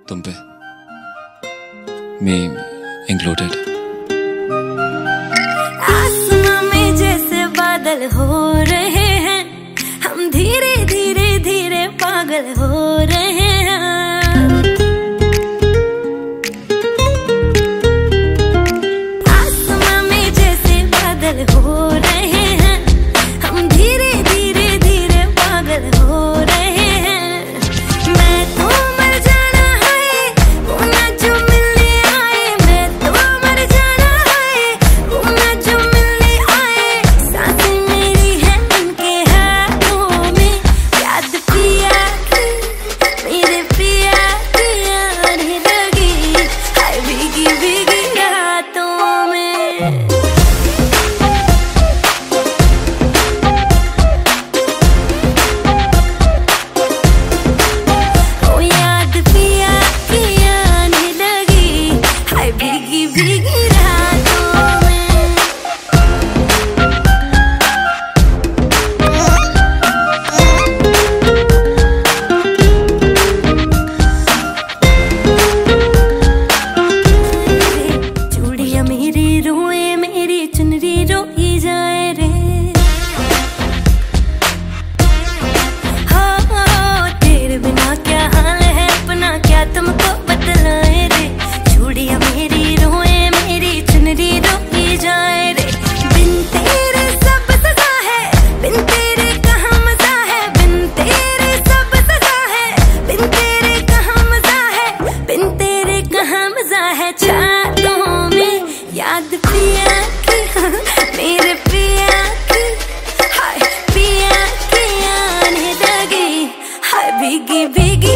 तुम पे, मी इंक्लूडेड। आसमां में जैसे बादल हो रहे हैं, हम धीरे धीरे धीरे पागल हो रहे हैं। आसमां में जैसे बादल हो रहे हैं, हम धीरे धीरे धीरे पागल हो रहे हैं। मैं तो मर जाना है वो ना जो मिलने आए, मैं तो मर जाना है वो ना जो मिलने आए। सांसें मेरी है उनके हाथों में, याद पिया की मेरे पिया की आने लगी, हाय भीगी भीगी रातों में। ओ याद पिया की आने लगी, हाय भीगी भीगी रातों में। चूड़ियां मेरी रोए, मेरी चुनरी रोई जाए रे। हो तेरे बिना क्या हाल है अपना, क्या तुमको बतलाए रे। चूड़ियां मेरी रोए, मेरी चुनरी रोई जाए रे। बिन तेरे सब सजा है, बिन तेरे कहाँ मजा है, बिन तेरे सब सजा है, बिन तेरे कहाँ मजा है, बिन तेरे कहाँ मजा है। चाहतों में याद पिया की मेरे पिया की, हाय पिया की आने लगी, हाय भीगी भीगी।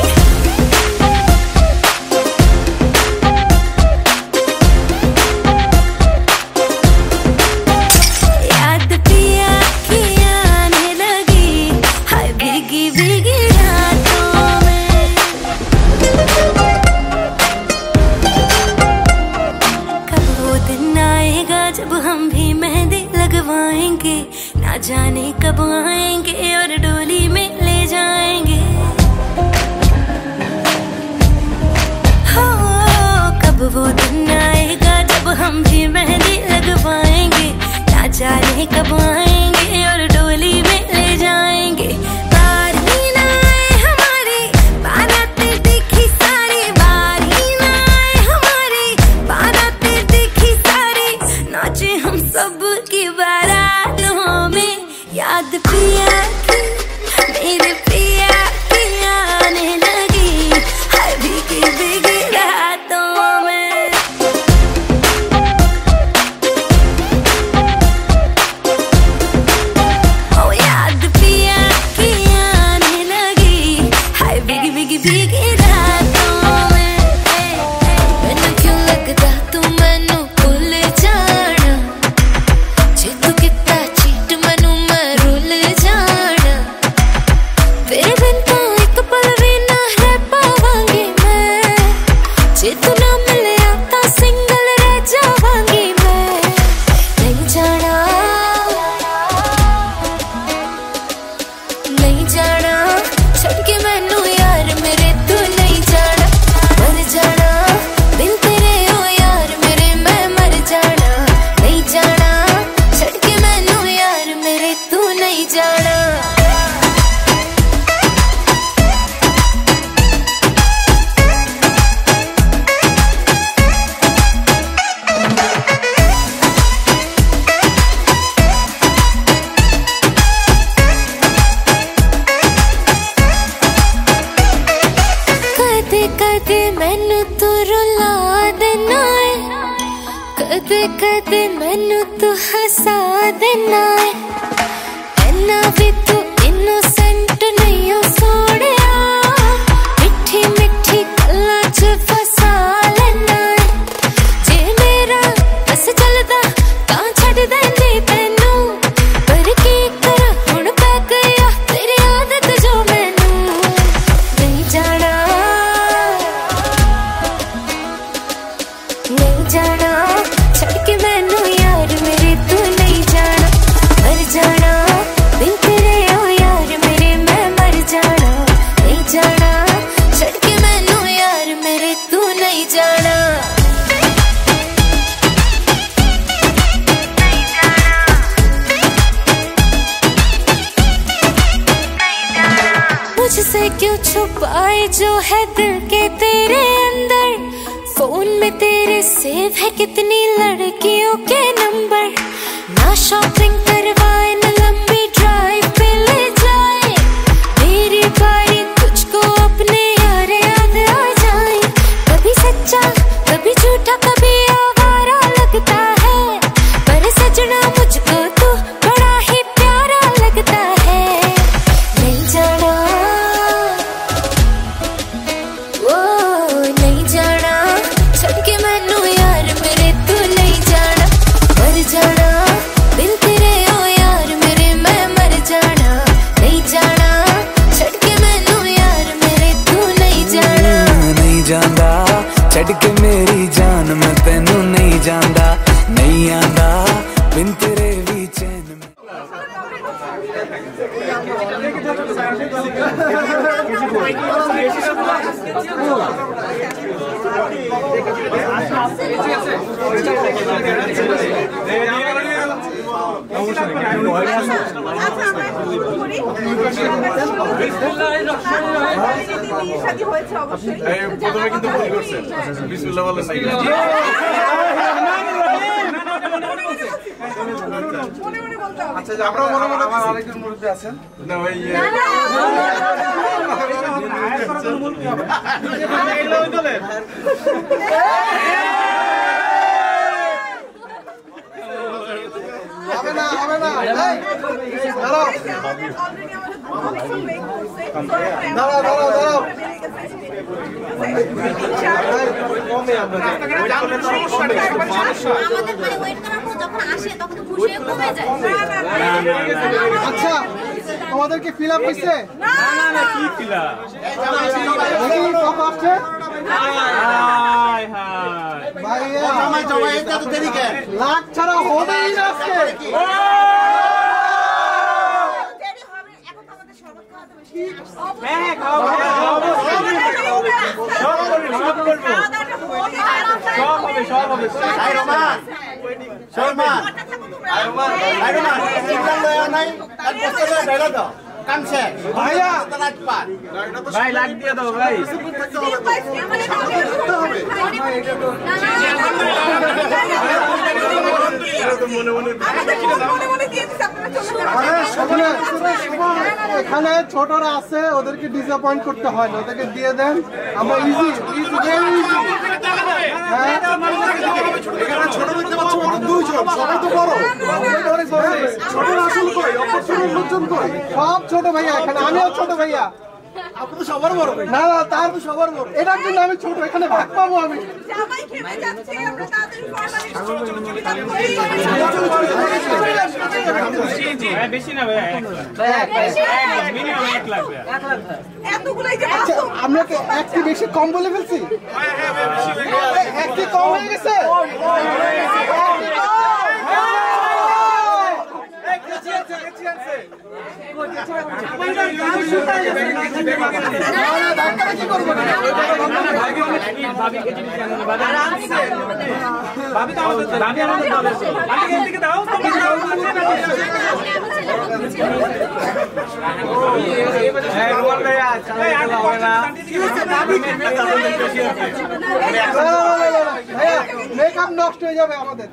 याद पिया की आने लगी, हाय भीगी भीगी रातों में। कब वो दिन आएगा जब हम भी मेहंदी लगवाएंगे, ना जाने कब आएंगे और डोली में ले जाएंगे। हो कब वो दिन आएगा जब हम भी मेहंदी लगवाएंगे, ना जाने कब आएंगे और डोली में ले जाएंगे। बारी ना आए हमारी बारातें देखी सारी, बारी ना आए हमारी बारातें देखी सारी, नाचे हम सब की बारातों में। याद पिया की मेरे पिया की आने लगी, हाय भीगी भीगी रातों में। ओ याद पिया की आने लगी, हाय भीगी भीगी भीगी रातों में। मैनू क्यों लगदा तू मैनू भुल जाना, जे तू किता चीट मैनू मैं रुल जाना। तेरे बिन तो एक पल भी ना रह पावांगी मैं, जे तू ना मिलिया तां सिंगल रह जावांगी मैं। नहीं जाना नहीं जाना छड़ के मैनू यार मेरे, तू नहीं जाना। मर जाना बिन तेरे ओ यार मेरे, मैं मर जाना। नहीं जाना छड़ के मैनू यार मेरे, तू नहीं जाना। कदे कदे मैनू तू रुला देना है, कदे कदे मैनू तू हसा देना है। ऐना भी तू इनोसेंट नहीं हो सोहणिया, मिठी मिठी गल्लां च फसा लेना है। जे मेरा बस चलदा तां छड्ड देंदी तैनू, पर की करा हुण पै गया तेरी आदत जो मैनू। नहीं जाना नहीं जाना छड़ के मैनू यार मेरे, तू नहीं जाना। मर जाना बिन तेरे है दिल के तेरे अंदर, फोन में तेरे सेव है कितनी लड़कियों के नंबर। ना शॉपिंग करवाए न लंबी ड्राइव पे ले जाए, मेरी बारी तुझको अपने यार याद आ जाए। कभी सच्चा कभी झूठा कभी आवारा लगता है, पर सजना मुझको तू बड़ा ही प्यारा लगता है। नहीं जाना ओ नहीं जाना, छड़ के मैनू यार मेरे तू नहीं जाना। मर जाना दिल तेरे ओ यार मेरे मैं मर जाना। नहीं जाना छड़ के मैनू यार मेरे तू नहीं जाना। नहीं जाना छड़ के मेरी जान मैं तेनू नहीं जाना। नहीं आंदा बिन तेरे भी चैन में। প্রথমে কিন্তু ভুল করছেন, বিসমিল্লাহ বলেন নাই। আচ্ছা আপনারা মনে মনে আরেকজন মুরব্বি আছেন না ভাই? হবে না হবে না, দাঁড়াও দাঁড়াও দাঁড়াও দাঁড়াও। আচ্ছা তোমাদেরকে ফিল আপ হয়েছে? কি ফিল আপ আসছে? লাখ ছাড়া হবেই না আজকে। ভাই লাগ দিয়ে দাও ভাই। এখানে ছোটরা আছে, ওদেরকে ডিসঅ্যাপয়েন্ট করতে হয় না, ওদেরকে দিয়ে দেন। আমরা ইজি ইজি ভেরি ইজি। সব ছোট ভাইয়া এখানে, আমিও ছোট ভাইয়া। সবার বড় না না, তার তো সবার বড়। এটার জন্য আমি ছোট, এখানে ভাগ পাবো আমি। আমরা একটি বেশি কম বলে ফেলছি, একটি কম হয়ে গেছে। মেকআপ নষ্ট হয়ে যাবে আমাদের।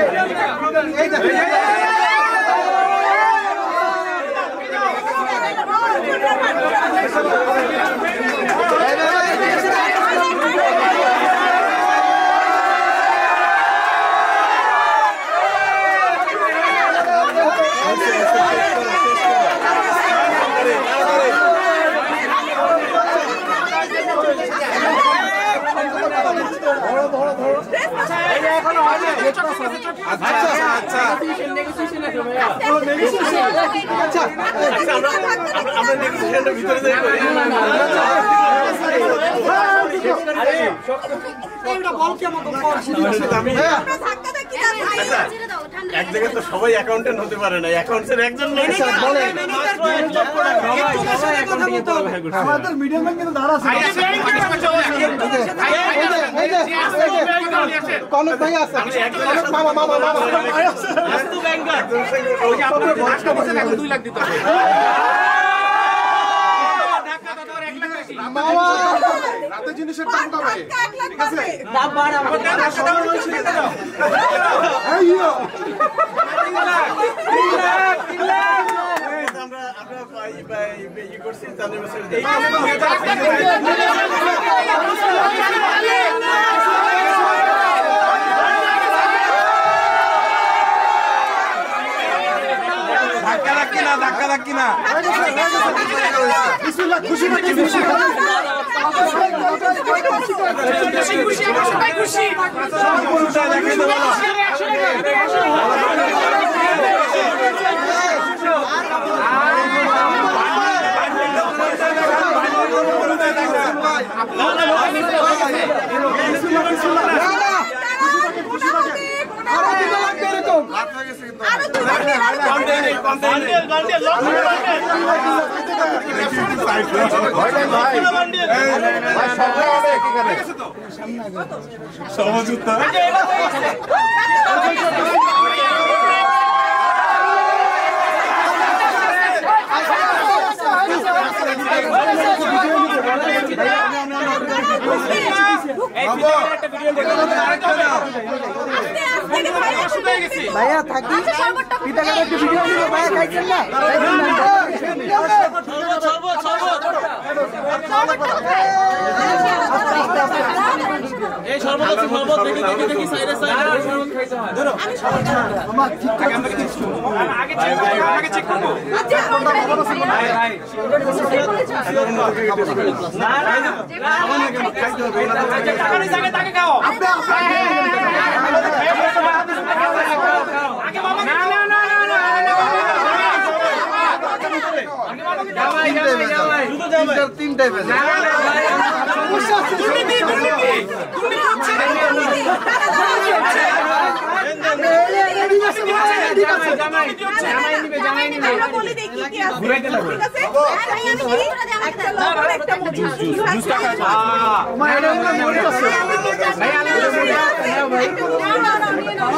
এক জায়গায় তো সবাই অ্যাকাউন্টেন্ট হতে পারে না, অ্যাকাউন্টসের একজন আমাদের মিডিয়াম ব্যাংক কিন্তু ধারা আছে। কনক ভাই আছে, মামা মামা মামা ব্যাংকার 2 লাখ দিতে হবে। মামা রাতে জিনিসের দাম কবে ঠিক আছে দাম বাড়া আমার টাকা দাও ছিল দাও আইয়ো 3 লাখ আমরা ই করছি তাহলে ধাক্কা ধাক্কি না বিসমিল্লাহ খুশি নাকি খুশি খুশি আমরা সবাই খুশি সম্পূর্ণটা দেখাই দেব ভাইয়া থাকি পিতাগারে একটু ভিডিও নিব ভাইয়া খাইছেন না এই শরবত শরবত দেখি দেখি দেখি সাইডে সাইডে শরবত খাইতে হয় ধরো মামা ঠিকঠাক আমরা কি আগে চেক করব ভাই ভাই না না খাইতে হবে টাকা নিয়ে যাবে তাকে খাও আপনি আগে মামা না না না না আগে মামা যাবাই যাবাই যাবাই শুধু যাবাই তিনটাই বেজে না না সমস্যা আছে দুর্নীতি দুর্নীতি হচ্ছে জামাই নিবে আমরা বলি দেখি কি আছে ঠিক আছে ভাই আমি একটা লবণ একটা মুচি জুস টাকা মা এটা মনে আছে ভাই আল্লাহ ভাই না না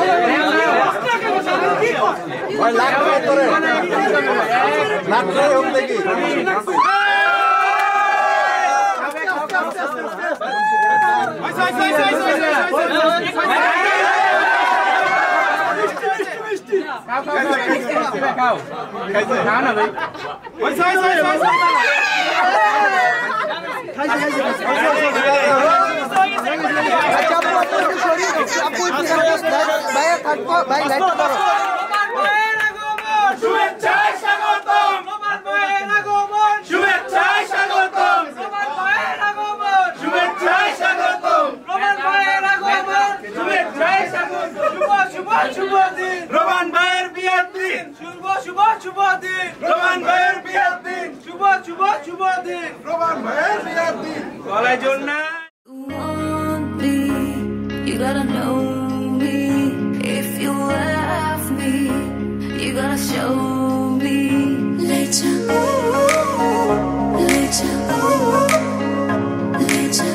ভাই লাখ টাকা করে লাখ টাকা হোক দেখি রোমান ভাইয়ের বিয়ের দিন শুভ শুভ শুভ দিন রোমান ভাইয়ের বিয়ের দিন শুভ শুভ শুভ দিন রোমান ভাইয়ের বিয়ের দিন গলায় জোর না You gotta know me if you love me you gotta show me later later later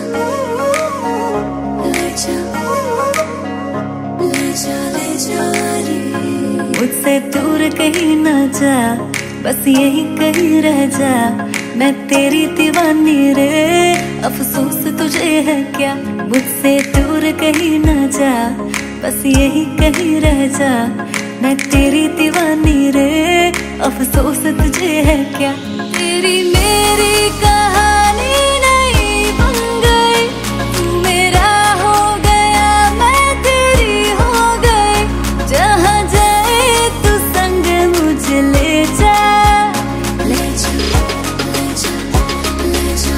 मुझसे दूर कहीं ना जा बस यही कहीं रह जा मैं तेरी दीवानी रे अफसोस तुझे है क्या मुझसे दूर कहीं ना जा बस यही कहीं रह जा मैं तेरी दीवानी रे अफसोस तुझे है क्या तेरी मेरी कहानी नहीं बन गई तू मेरा हो गया मैं तेरी हो गई जहाँ जाए तू संग मुझे ले जा ले जा ले जा ले जा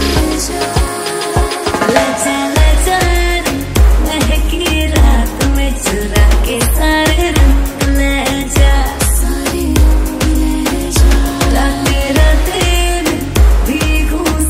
ले जा ले जा महकी रात में चुरा के सारे रंग ले जा सारी ले जा राते राते भीगू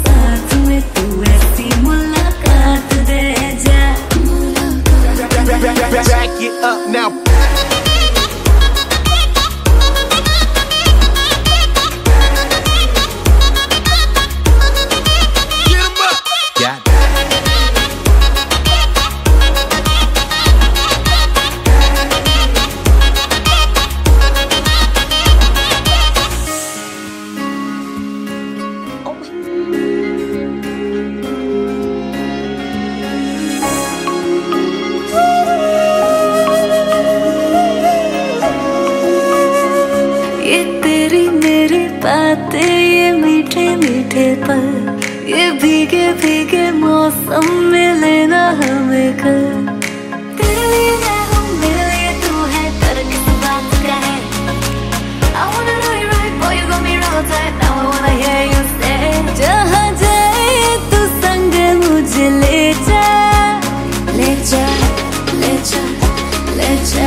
ये भीगे भीगे मौसम में लेना हमें कर। तेरे लिए मैं हूँ, मेरे लिए तू है, फर्क किस बात का है? I wanna know you right, boy, you got me wrong tight. Now I wanna hear you say, जहाँ जाए तू संग मुझे ले जा, ले जा, ले जा, ले जा,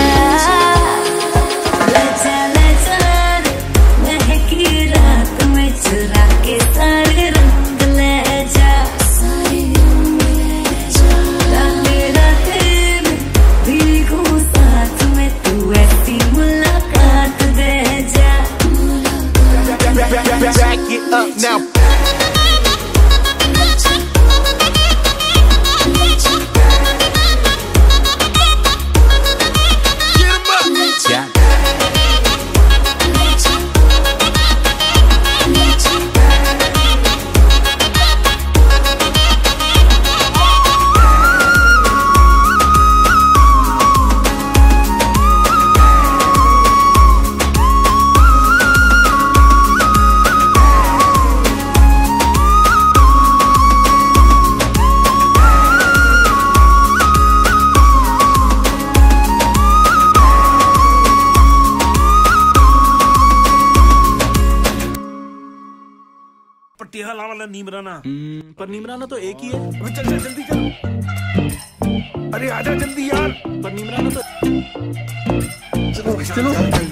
ले जा, ले जा। महकी रात में चुरा के सारे रंग ले जा, सारे रंग ले जा। डाले रातें में भीगूं साथ में, तू ऐसी मुलाकात दे जा। Back it up now. Patiala वाला नीमराना, पर नीमराना तो एक ही है। चल चल जल्दी चल, अरे आजा जल्दी यार, पर नीमराना तो चलो चलो।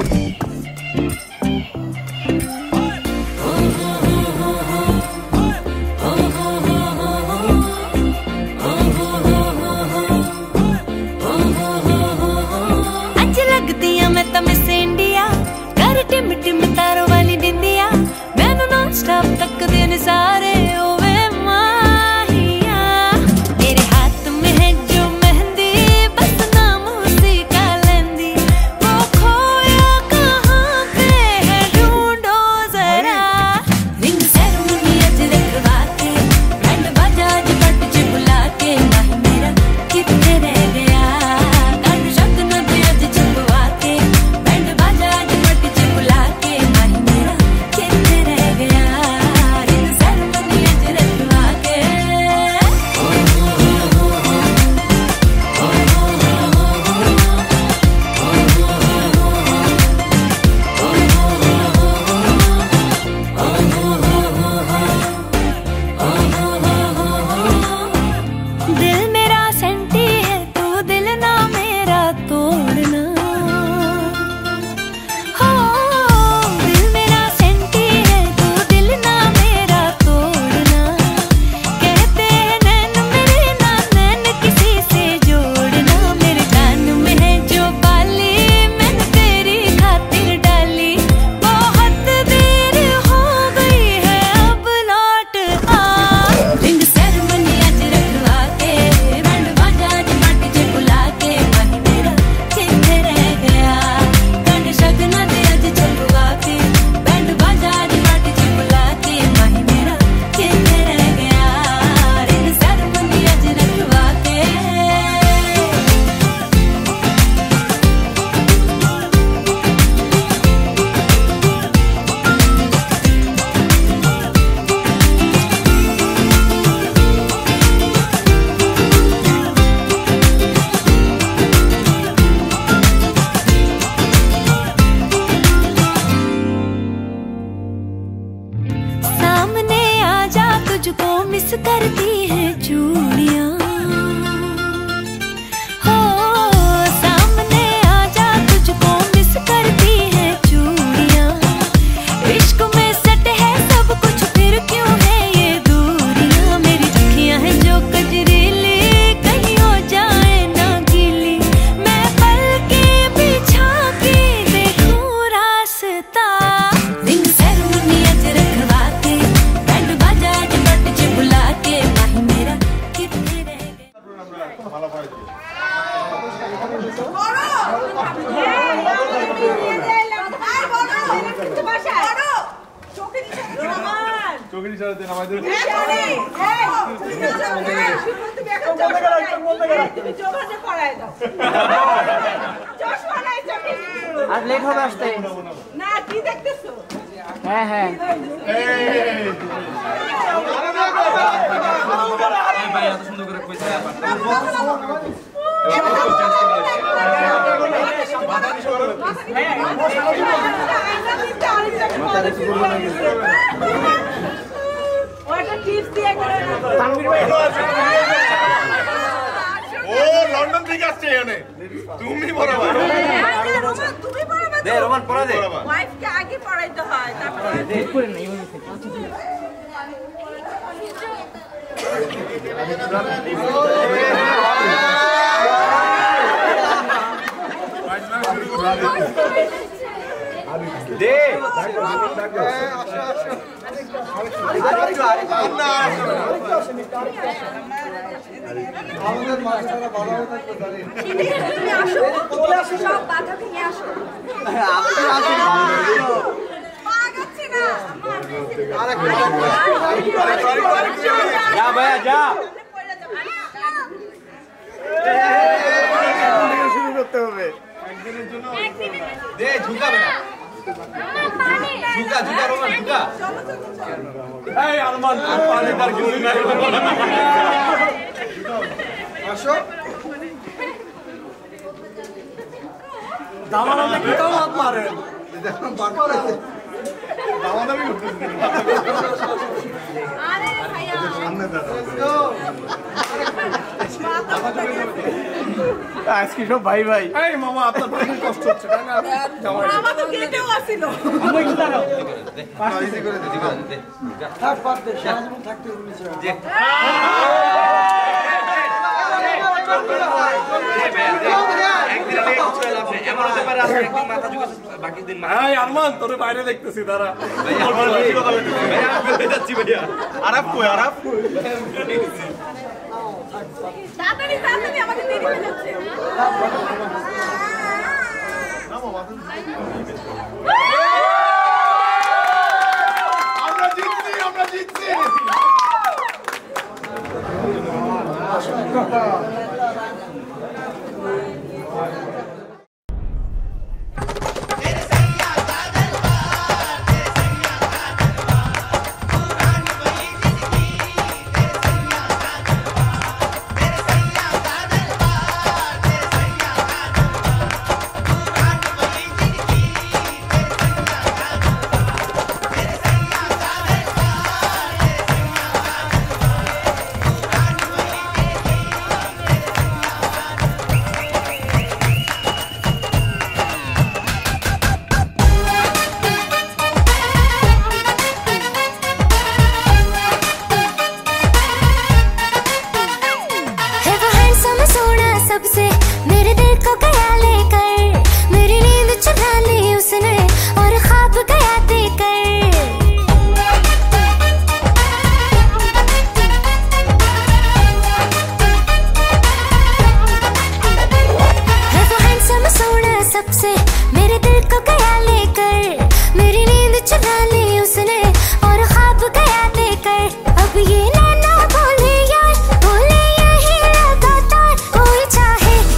अच्छी लगती है मैं तो मिस इंडिया, कर टिम टिम तारों वाली बिंदिया, मैनू नॉन स्टॉप तक दिन सारे ओवे माहिया। तेरे हाथ में है जो मेहंदी, बस नाम उसी का लेंदी, वो खोया कहाँ पे है ढूंढो जरा। रिंग सेरेमनी अज रखवा के, बैंड बाजा अज कट च बुला के, माही मेरा कितने रह गया, काट शक न दे अज छुपवा के, बैंड बाजा अज कट च बुला के, माही मेरा कितने रह गया। दिल मेरा सेंटी है, तू दिल ना मेरा तोड़ना। हो दिल मेरा सेंटी है, तू दिल ना मेरा तोड़ना। कहते हैं नैन मेरे ना नैन किसी से जोड़ना। मेरे कान में है जो बाली, मैंने तेरी खातिर डाली, बहुत देर हो गई है अब लौट आ। रिंग सेरेमनी अज रखवा के, बैंड बाजा अज माटी च बुला के, माही मेरा किथे रह गया, काट शक न दे अज छुपवा के, बैंड बाजा अज माटी च बुला के, माही मेरा किथे रह गया। रिंग सेरेमनी अज रखवा के। सामने आजा, तुझको मिस करती है चूड़ियां। हो सामने आजा, तुझको मिस करती है चूड़ियां। इश्क में सट है सब कुछ, फिर क्यों है ये दूरियां। मेरी अखियां हैं जो कजरीली, कहीं हो जाए ना गीली, मैं पलकें बिछा के देखूं रास्ता। रिंग सेरेमनी अज रखवा के, बैंड बाजा अज कट च बुला के, माही मेरा कितने रह गया। চোখেরই ছাড়াতে নামাইতে আর লেট হবে আসতে না। কি দেখতেছো? হ্যাঁ হ্যাঁ ভাই এত সুন্দর করে কইছে ও লন্ডন থেকে আসছে এখানে তুমি পড়াবা দে রোমান পড়া দে ওয়াইফ কে আগে পড়াইতে হয় তারপরে দে করে নাই দে আমাদের মাস্টাররা বাধা হয়ে থাকবে জানেন তুমি আসো চলে আসো সব বাধা ভেঙে আসো আপনি আসেন পাগাচ্ছি না যা ভাইয়া যা শুরু করতে হবে একদিনের জন্য দে ঝুকা বেটা ঝুকা ঝুকা রোমান ঝুকা এই আরমান পানি তার গলি নাই আসো দামানা কি তো মাপ মারে দেখুন বাকর আছে দামাদামি করতেছেন আরে ভাইয়া সামনে দাঁড়াও আজকে সব ভাই ভাই এই মামা আপনার খুব কষ্ট হচ্ছে তাই না মামা তো গেটেও আসিল আমি একটু দাঁড়াও ইজি করে দে দে থাক পাত দে সারাজীবন থাকতে হবে নিচে দে একদিন আগে কিছু লাভ নেই এমন হতে পারে আজকে একদিন মাথা ঝুঁকে বাকি দিন এই আরমান তোরে বাইরে দেখতেছি দাঁড়া ভাইয়া আমি যাচ্ছি ভাইয়া আরাফ কই আরাফ তাড়াতাড়ি তাড়াতাড়ি আমাকে দেরি হয়ে যাচ্ছে আমরা জিতছি আমরা জিতছি अब ये नैना बोले यार बोले यही लगातार कोई चाहे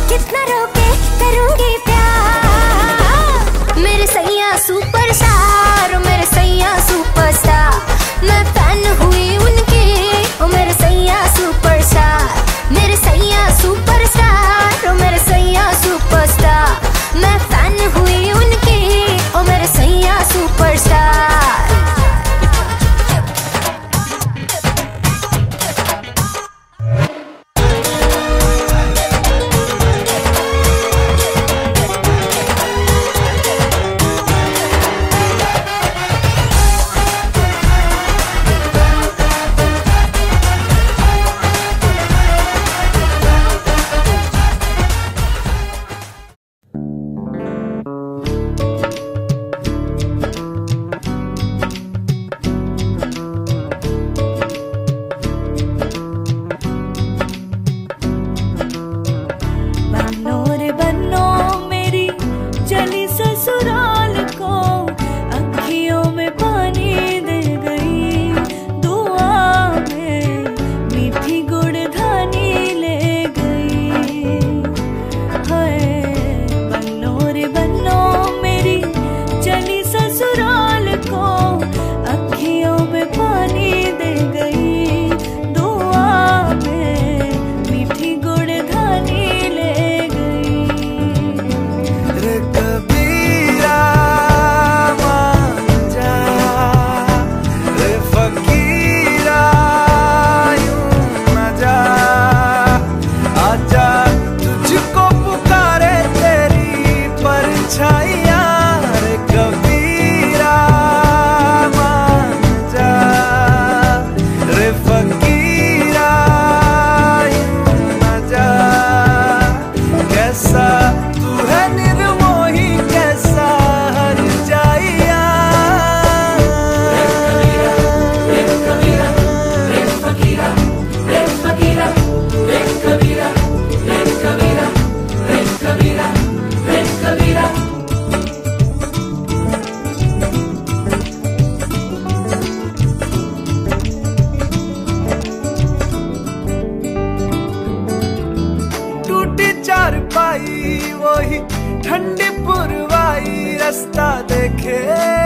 मलाई वही ठंडी पुरवाई रास्ता देखे,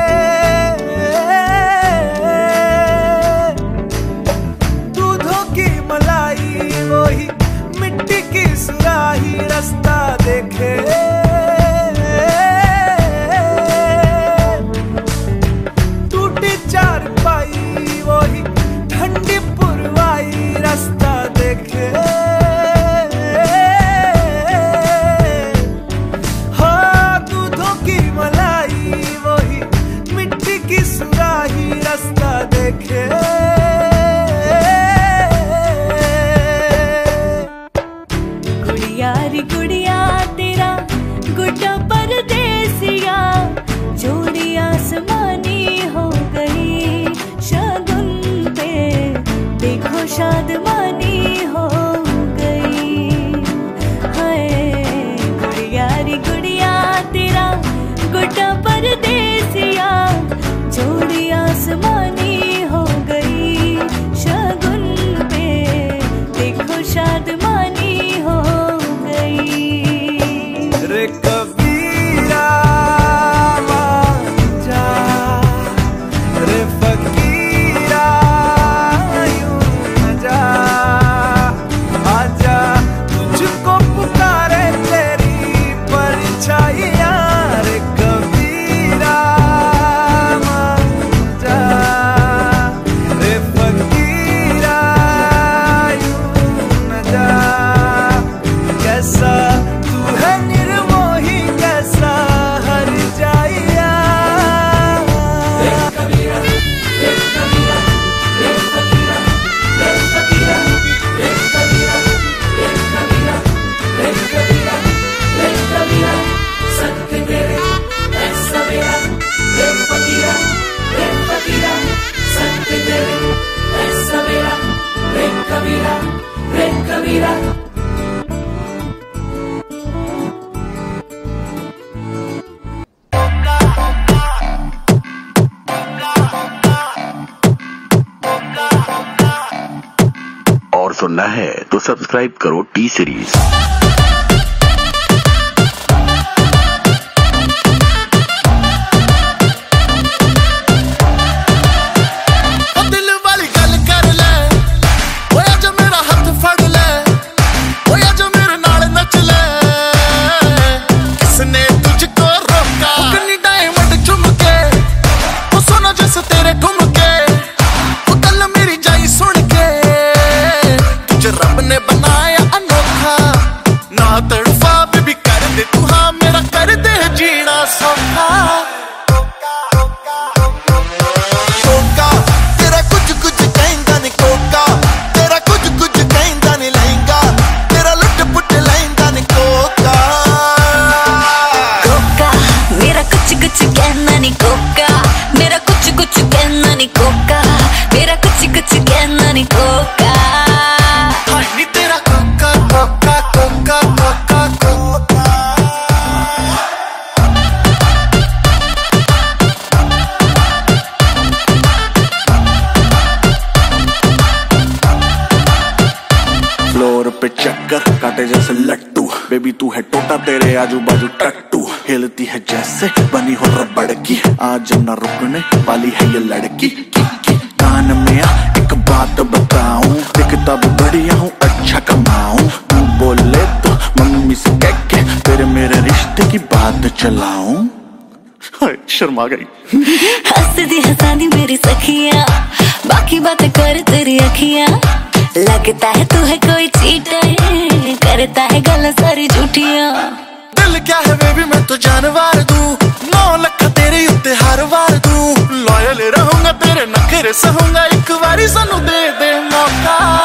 दूधों की मलाई वही मिट्टी की सुराही रास्ता देखे, टूटी चारपाई वही ठंडी पुरवाई रास्ता देखे, हाँ दूधों की मलाई वही मिट्टी की सुराही रास्ता देखे। गुड़िया रे गुड़िया तेरा गुड्डा परदेसिया, जोड़ी आसमानी हो गई शगुन पे, देखो शादमानी हो गई। हाय गुड़िया रे गुड़िया तेरा गुड्डा परदेसिया, जोड़ी आसमानी हो गई शगुन पे, देखो शादमानी हो गई। रे कबीरा जा, रे फकीरा यूं न जा, आजा तुझको पुकारे तेरी परछाइयाँ। रे कबीरा जा, रे फकीरा यूं न जा, कैसा तू है निर्मोही कैसा हर जाइया। और सुनना है तो सब्सक्राइब करो टी सीरीज। पे चक्कर काटे जैसे लट्टू, बेबी तू है टोटा तेरे आजू बाजू टट्टू, हिलती है जैसे बनी हो रबड़ की, आज न रुकने वाली है ये लड़की। कान में आ एक बात बताऊं, दिखता भी बढ़िया हूँ अच्छा कमाऊं, तू बोले तो मम्मी से कह के तेरे मेरे रिश्ते की बात चलाऊं। शर्मा गई। हंसती हंसाती मेरी सखियाँ, बाकी बातें कर तेरी अखियाँ, लगता है तू है कोई चीटर, करता है गलत सारी झूठियाँ। दिल क्या है बेबी मैं तो जानवर दूं, 9 लाख तेरे उत्ते हर वार दूं, लॉयल रहूंगा तेरे नखरे सहूंगा, एक बारी सानू दे दे मौका।